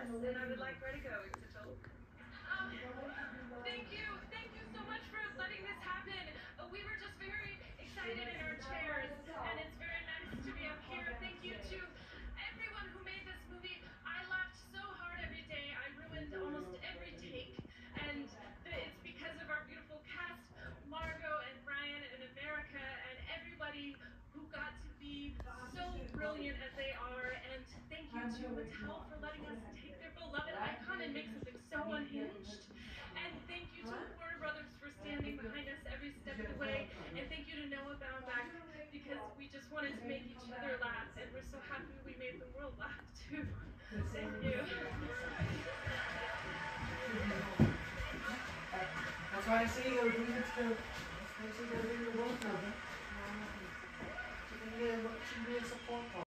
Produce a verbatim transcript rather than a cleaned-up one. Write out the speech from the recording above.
Yes, and I would like Greta going to tell. Um, thank you, thank you so much for letting this happen. Uh, we were just very excited in our chairs, and it's very nice to be up here. Thank you to everyone who made this movie. I laughed so hard every day. I ruined almost every take, and it's because of our beautiful cast, Margot and Ryan and America, and everybody who got to be so brilliant as they are. And thank you to Mattel for letting us take their beloved icon and make something so unhinged. And thank you to Warner Brothers for standing behind us every step of the way. And thank you to Noah Baumbach, because we just wanted to make each other laugh, and we're so happy we made the world laugh too. Thank you. That's why I say you do it to. That's why I say you do the work of it. You can get a support.